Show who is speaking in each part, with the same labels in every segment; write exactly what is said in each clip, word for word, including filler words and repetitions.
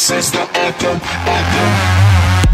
Speaker 1: this is the anthem, anthem.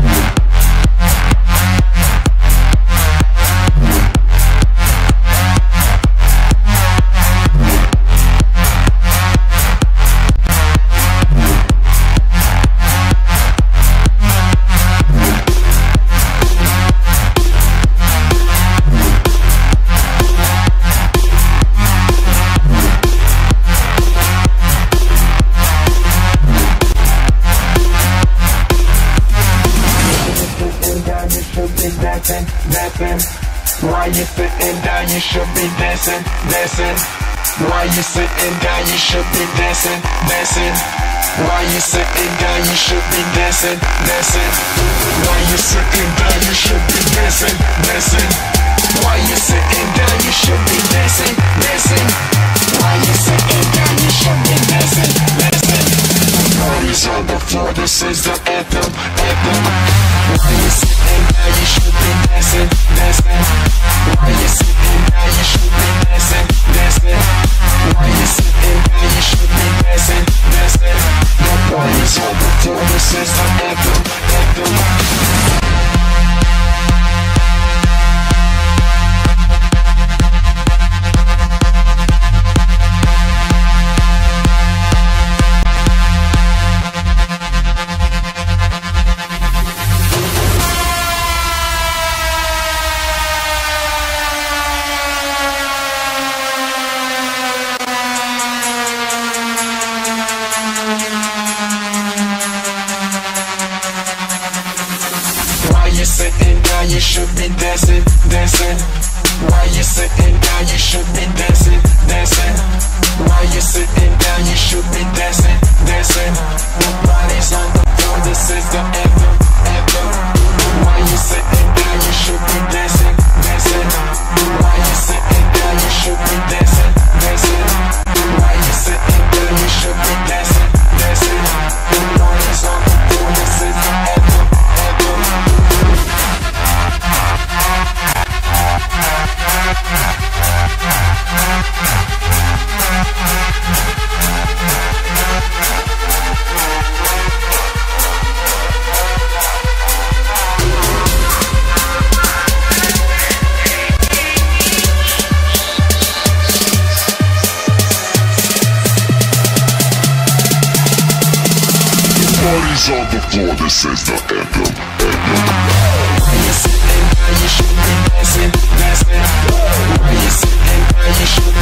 Speaker 1: Dancing, dancing. Why you sitting down? You should be dancing, dancing. Why you sitting down? You should be dancing, dancing. Why you sitting down? You should be dancing, dancing. Why you sitting down? You should be dancing, dancing. Why you sitting down? You should be dancing, dancing. Why you sitting down? You should be dancing, dancing. Parties on the floor. This is the anthem, anthem. Why you sitting down? You should be dancing, dancing. Why you sitting down? You should be dancing, dancing. Why you sitting down? You should be dancing, dancing. The party's on the floor. This is the anthem, anthem. You sitting down, you should be dancing, dancing. Why you sitting down, you should be dancing, dancing. Why you sitting down, you should be dancing, dancing. The party's on the floor, this is the anthem, anthem. Why you sitting down, you should be dancing, dancing. Why you sitting down, you should be dancing, dancing. Why you sitting down, you should be dancing, dancing. The party's on the floor, this is the anthem, anthem. Parties on the floor, this is the anthem, anthem. Why you sitting down, you should be dancing, dancing. Why you sitting down, you should be